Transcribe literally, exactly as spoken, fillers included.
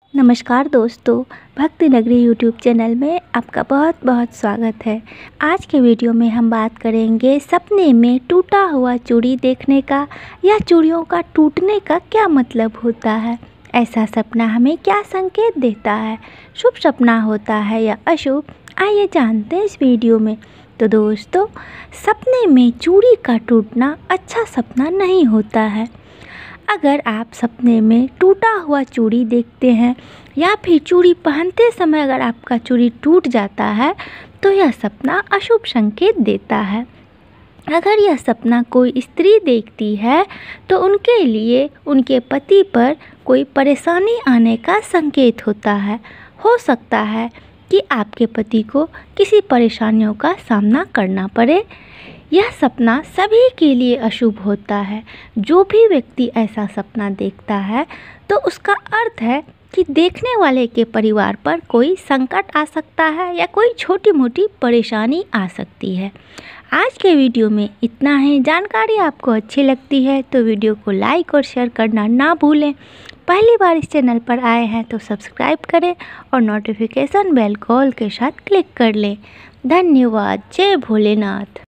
नमस्कार दोस्तों, भक्ति नगरी यूट्यूब चैनल में आपका बहुत बहुत स्वागत है। आज के वीडियो में हम बात करेंगे सपने में टूटा हुआ चूड़ी देखने का या चूड़ियों का टूटने का क्या मतलब होता है। ऐसा सपना हमें क्या संकेत देता है, शुभ सपना होता है या अशुभ, आइए जानते हैं इस वीडियो में। तो दोस्तों, सपने में चूड़ी का टूटना अच्छा सपना नहीं होता है। अगर आप सपने में टूटा हुआ चूड़ी देखते हैं या फिर चूड़ी पहनते समय अगर आपका चूड़ी टूट जाता है तो यह सपना अशुभ संकेत देता है। अगर यह सपना कोई स्त्री देखती है तो उनके लिए उनके पति पर कोई परेशानी आने का संकेत होता है। हो सकता है कि आपके पति को किसी परेशानियों का सामना करना पड़े। यह सपना सभी के लिए अशुभ होता है। जो भी व्यक्ति ऐसा सपना देखता है तो उसका अर्थ है कि देखने वाले के परिवार पर कोई संकट आ सकता है या कोई छोटी मोटी परेशानी आ सकती है। आज के वीडियो में इतना ही। जानकारी आपको अच्छी लगती है तो वीडियो को लाइक और शेयर करना ना भूलें। पहली बार इस चैनल पर आए हैं तो सब्सक्राइब करें और नोटिफिकेशन बेल कॉल के साथ क्लिक कर लें। धन्यवाद। जय भोलेनाथ।